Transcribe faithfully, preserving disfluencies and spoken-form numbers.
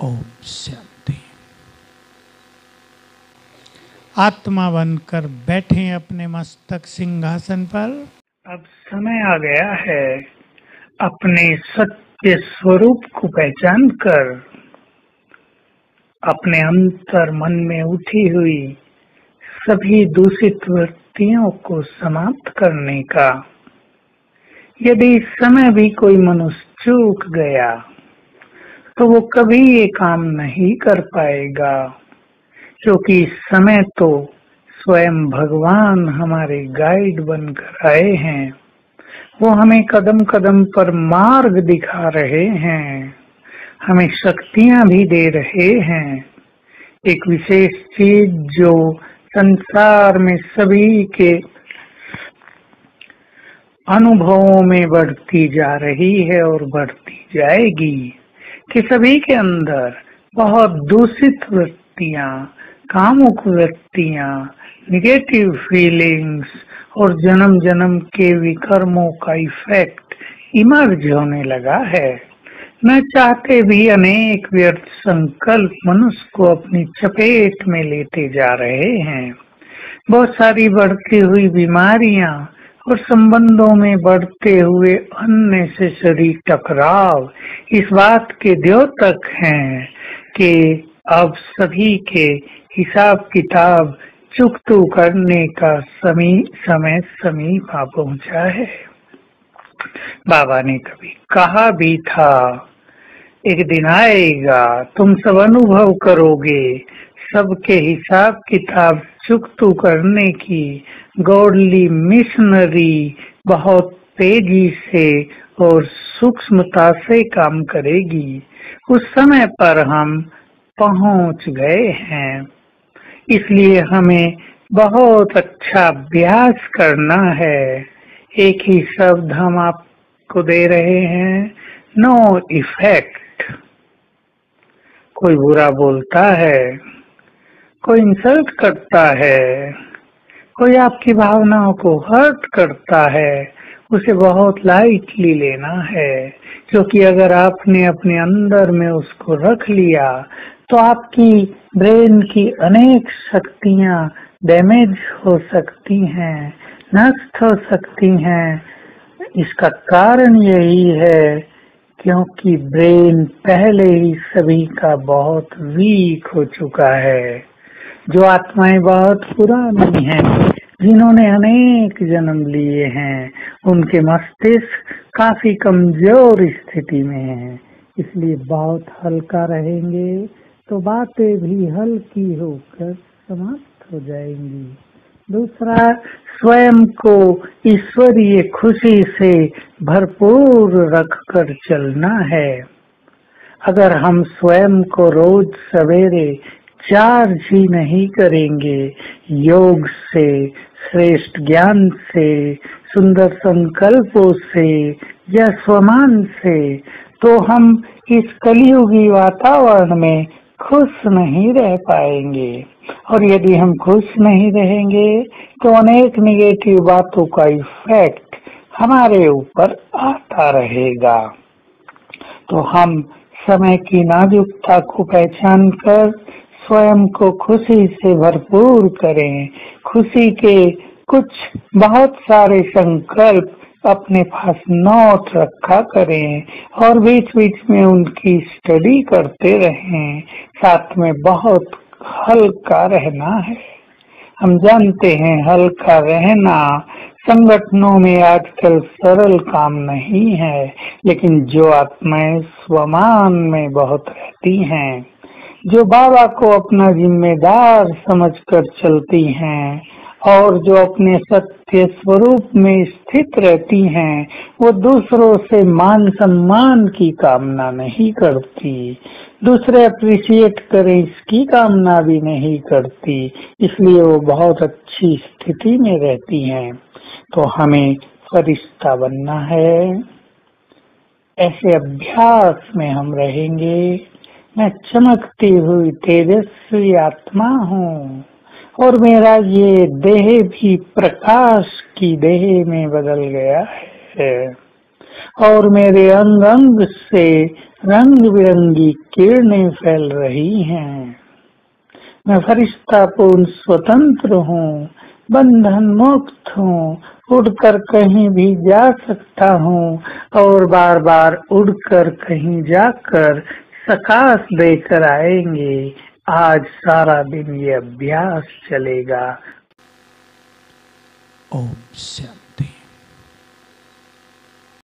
ओम शांति। आत्मा बनकर बैठे अपने मस्तक सिंहासन पर। अब समय आ गया है अपने सत्य स्वरूप को पहचान कर अपने अंतर मन में उठी हुई सभी दूषित वृत्तियों को समाप्त करने का। यदि इस समय भी कोई मनुष्य चूक गया तो वो कभी ये काम नहीं कर पाएगा, क्योंकि इस समय तो स्वयं भगवान हमारे गाइड बनकर आए हैं। वो हमें कदम कदम पर मार्ग दिखा रहे हैं, हमें शक्तियां भी दे रहे हैं। एक विशेष चीज जो संसार में सभी के अनुभवों में बढ़ती जा रही है और बढ़ती जाएगी कि सभी के अंदर बहुत दूषित वृत्तियां, कामुक वृत्तियां, निगेटिव फीलिंग्स और जन्म जन्म के विकर्मों का इफेक्ट इमर्ज होने लगा है। न चाहते भी अनेक व्यर्थ संकल्प मनुष्य को अपनी चपेट में लेते जा रहे हैं। बहुत सारी बढ़ती हुई बीमारियां और संबंधों में बढ़ते हुए अननेसेसरी टकराव इस बात के द्योतक हैं कि अब सभी के हिसाब किताब चुकतू करने का समी समय समीप आ पहुंचा है। बाबा ने कभी कहा भी था, एक दिन आएगा तुम सब अनुभव करोगे सबके हिसाब किताब चुकतू करने की गॉडली मिशनरी बहुत तेजी से और सूक्ष्मता से काम करेगी। उस समय पर हम पहुंच गए हैं, इसलिए हमें बहुत अच्छा अभ्यास करना है। एक ही शब्द हम आपको दे रहे हैं, नो इफेक्ट। कोई बुरा बोलता है, कोई इंसल्ट करता है, कोई आपकी भावनाओं को हर्ट करता है, उसे बहुत लाइटली लेना है, क्योंकि अगर आपने अपने अंदर में उसको रख लिया तो आपकी ब्रेन की अनेक शक्तियां डैमेज हो सकती हैं, नष्ट हो सकती हैं। इसका कारण यही है क्योंकि ब्रेन पहले ही सभी का बहुत वीक हो चुका है। जो आत्माएं बहुत पुरानी हैं, जिन्होंने अनेक जन्म लिए हैं, उनके मस्तिष्क काफी कमजोर स्थिति में हैं, इसलिए बहुत हल्का रहेंगे तो बातें भी हल्की होकर समाप्त हो जाएंगी। दूसरा, स्वयं को ईश्वरीय खुशी से भरपूर रखकर चलना है। अगर हम स्वयं को रोज सवेरे चार्ज ही नहीं करेंगे योग से, श्रेष्ठ ज्ञान से, सुंदर संकल्पों से या स्वमान से, तो हम इस कलियुगी वातावरण में खुश नहीं रह पाएंगे। और यदि हम खुश नहीं रहेंगे तो अनेक निगेटिव बातों का इफेक्ट हमारे ऊपर आता रहेगा। तो हम समय की नाजुकता को पहचान कर स्वयं को खुशी से भरपूर करें। खुशी के कुछ बहुत सारे संकल्प अपने पास नोट रखा करें और बीच बीच में उनकी स्टडी करते रहें। साथ में बहुत हल्का रहना है। हम जानते हैं हल्का रहना संगठनों में आजकल सरल काम नहीं है, लेकिन जो आत्माएं स्वमान में बहुत रहती हैं, जो बाबा को अपना जिम्मेदार समझकर चलती हैं और जो अपने सत्य स्वरूप में स्थित रहती हैं, वो दूसरों से मान सम्मान की कामना नहीं करती, दूसरे अप्रिशिएट करें इसकी कामना भी नहीं करती, इसलिए वो बहुत अच्छी स्थिति में रहती हैं। तो हमें फरिश्ता बनना है। ऐसे अभ्यास में हम रहेंगे। मैं चमकती हुई तेजस्वी आत्मा हूँ और मेरा ये देह भी प्रकाश की देह में बदल गया है। और मेरे अंग अंग से रंग बिरंगी किरणें फैल रही हैं। मैं फरिश्ता पूर्ण स्वतंत्र हूँ, बंधन मुक्त हूँ, उड़कर कहीं भी जा सकता हूँ और बार बार उड़कर कहीं जाकर सकाश देकर आएंगे। आज सारा दिन ये अभ्यास चलेगा। ओम शांति।